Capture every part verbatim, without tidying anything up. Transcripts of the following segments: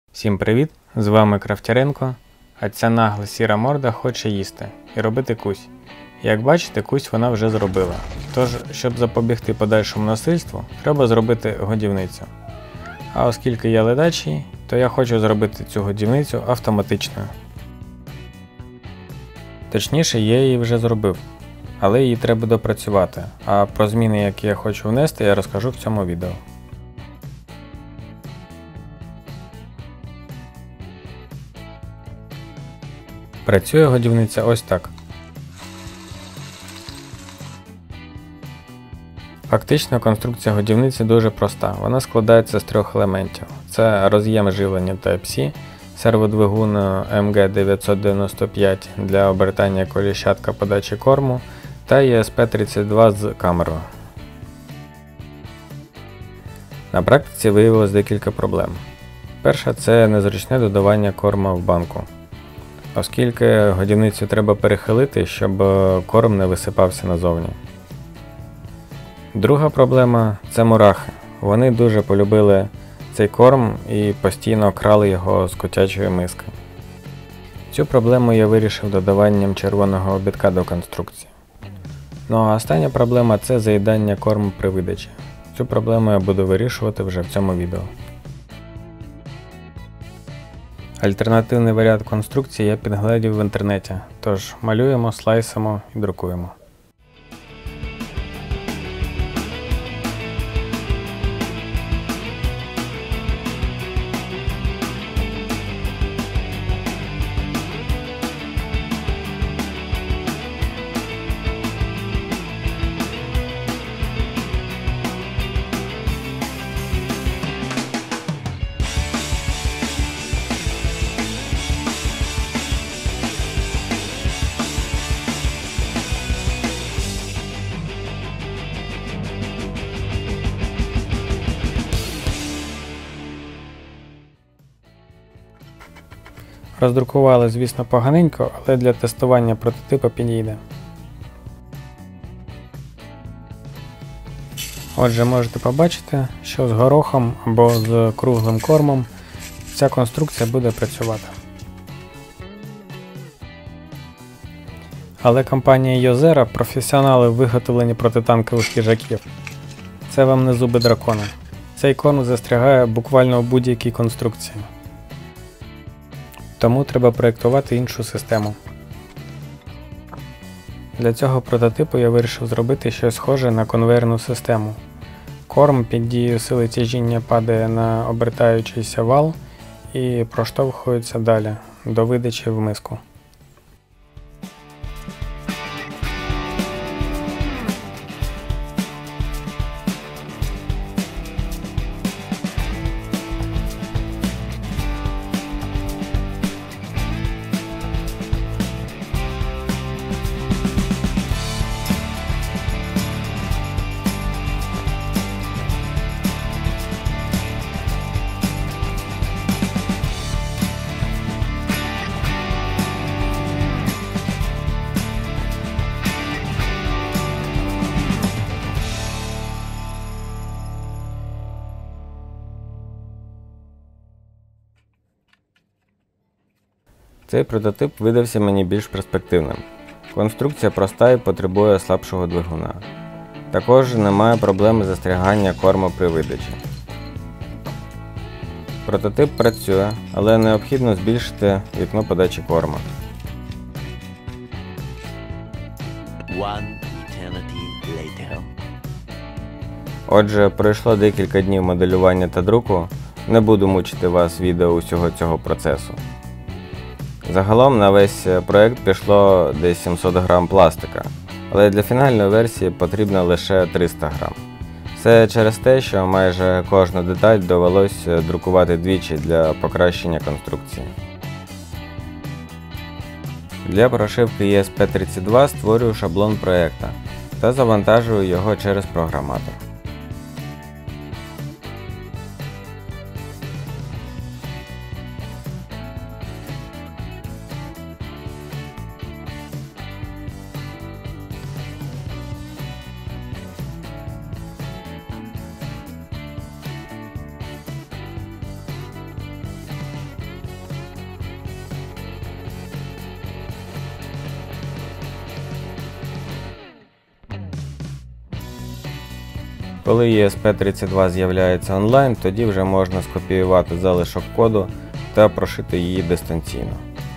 Всім привіт! З вами Крафтяренко, а ця нагла сіра морда хоче їсти і робити кусь. Як бачите, кусь вона вже зробила. Тож, щоб запобігти подальшому насильству, треба зробити годівницю. А оскільки я ледачий, то я хочу зробити цю годівницю автоматичною. Точніше, я її вже зробив, але її треба допрацювати, а про зміни, які я хочу внести, я розкажу в цьому відео. Працює годівниця ось так. Фактично конструкція годівниці дуже проста. Вона складається з трьох елементів. Це роз'єм живлення Type-C, серводвигун ем ге дев'ятсот дев'яносто п'ять для обертання коліщатка подачі корму та і ес пі тридцять два з камерою. На практиці виявилось декілька проблем. Перша – це незручне додавання корму в банку, оскільки годівницю треба перехилити, щоб корм не висипався назовні. Друга проблема – це мурахи. Вони дуже полюбили цей корм і постійно крали його з котячої миски. Цю проблему я вирішив додаванням червоного обідка до конструкції. Ну а остання проблема – це заїдання корму при видачі. Цю проблему я буду вирішувати вже в цьому відео. Альтернативний варіант конструкції я підгледів в інтернеті, тож малюємо, слайсимо і друкуємо. Роздрукували, звісно, поганенько, але для тестування прототипу підійде. Отже, можете побачити, що з горохом або з круглим кормом ця конструкція буде працювати. Але компанія Yozera – професіонали в виготовленні протитанкових хижаків. Це вам не зуби дракона. Цей корм застрягає буквально у будь-якій конструкції. Тому треба проєктувати іншу систему. Для цього прототипу я вирішив зробити щось схоже на конвейерну систему. Корм під дією сили тяжіння падає на обертаючийся вал і проштовхується далі, до видачі в миску. Цей прототип видався мені більш перспективним. Конструкція проста і потребує слабшого двигуна. Також немає проблеми застрягання корму при видачі. Прототип працює, але необхідно збільшити вікно подачі корму. Отже, пройшло декілька днів моделювання та друку, не буду мучити вас відео усього цього процесу. Загалом на весь проект пішло десь сімсот грам пластика, але для фінальної версії потрібно лише триста грам. Це через те, що майже кожну деталь довелось друкувати двічі для покращення конструкції. Для прошивки і ес пі тридцять два створюю шаблон проекту та завантажую його через програматор. Коли і ес пі тридцять два з'являється онлайн, тоді вже можна скопіювати залишок коду та прошити її дистанційно.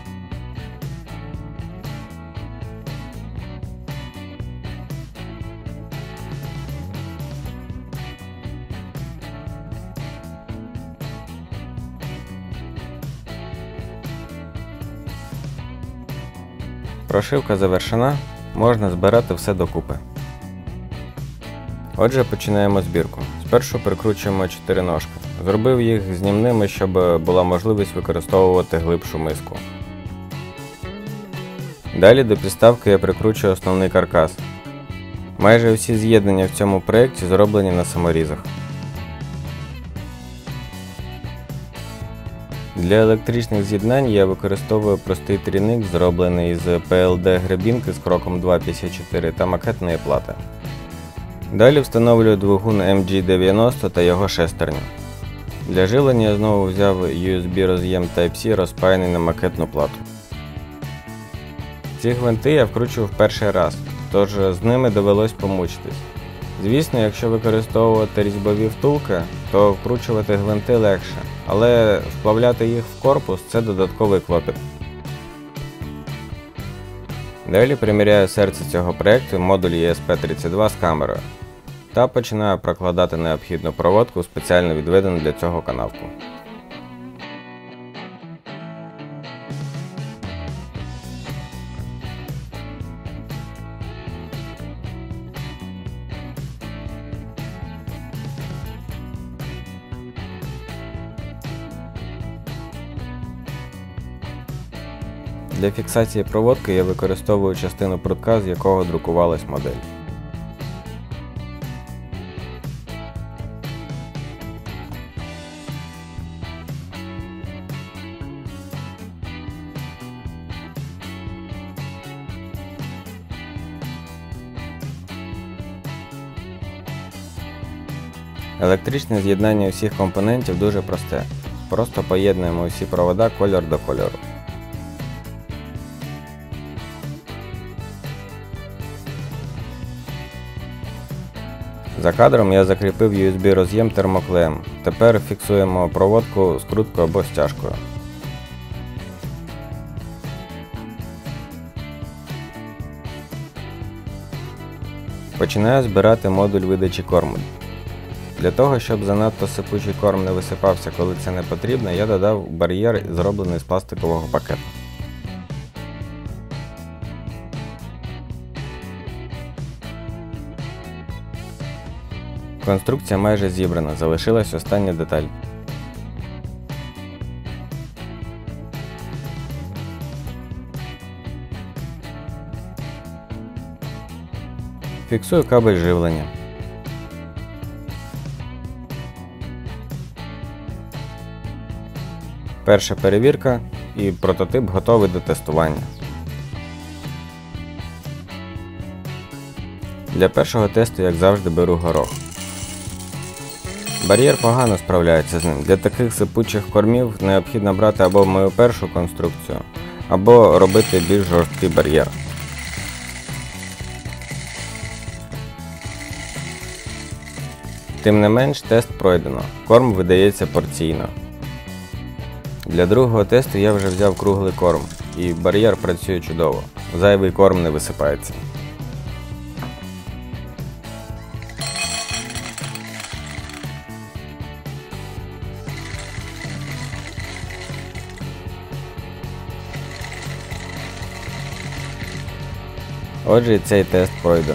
Прошивка завершена, можна збирати все докупи. Отже, починаємо збірку. Спершу прикручуємо чотири ножки. Зробив їх знімними, щоб була можливість використовувати глибшу миску. Далі до підставки я прикручую основний каркас. Майже всі з'єднання в цьому проєкті зроблені на саморізах. Для електричних з'єднань я використовую простий трійник, зроблений з пі ел ді-гребінки з кроком два п'ятдесят чотири та макетної плати. Далі встановлюю двигун ем джі дев'яносто та його шестерню. Для живлення я знову взяв ю ес бі роз'єм Type-C, розпаяний на макетну плату. Ці гвинти я вкручував перший раз, тож з ними довелось помучитись. Звісно, якщо використовувати різьбові втулки, то вкручувати гвинти легше, але вплавляти їх в корпус – це додатковий клопіт. Далі приміряю серце цього проєкту, модуль і ес пі тридцять два з камерою, та починаю прокладати необхідну проводку у спеціально відведену для цього канавку. Для фіксації проводки я використовую частину прутка, з якого друкувалась модель. Електричне з'єднання усіх компонентів дуже просте. Просто поєднуємо усі провода кольор до кольору. За кадром я закріпив ю ес бі роз'єм термоклеєм. Тепер фіксуємо проводку скруткою або стяжкою. Починаю збирати модуль видачі корму. Для того, щоб занадто сипучий корм не висипався, коли це не потрібно, я додав бар'єр, зроблений з пластикового пакету. Конструкція майже зібрана, залишилась остання деталь. Фіксую кабель живлення. Перша перевірка і прототип готовий до тестування. Для першого тесту, як завжди, беру горох. Бар'єр погано справляється з ним. Для таких сипучих кормів необхідно брати або мою першу конструкцію, або робити більш жорсткий бар'єр. Тим не менш, тест пройдено. Корм видається порційно. Для другого тесту я вже взяв круглий корм, і бар'єр працює чудово. Зайвий корм не висипається. Отже, і цей тест пройдено.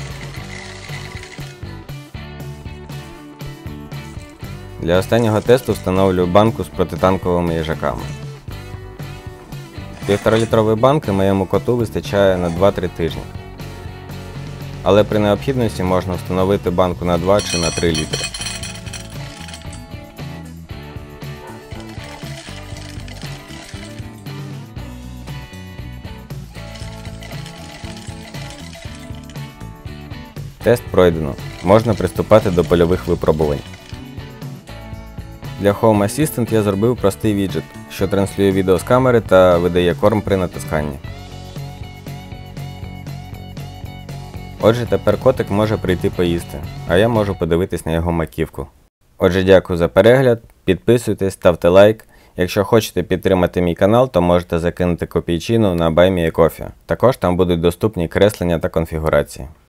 Для останнього тесту встановлюю банку з протитанковими їжаками. Півторалітрової банки моєму коту вистачає на два-три тижні. Але при необхідності можна встановити банку на два чи на три літри. Тест пройдено. Можна приступати до польових випробувань. Для Home Assistant я зробив простий віджит, що транслює відео з камери та видає корм при натисканні. Отже, тепер котик може прийти поїсти, а я можу подивитись на його маківку. Отже, дякую за перегляд, підписуйтесь, ставте лайк. Якщо хочете підтримати мій канал, то можете закинути копійчину на BuyMeACoffee. Також там будуть доступні креслення та конфігурації.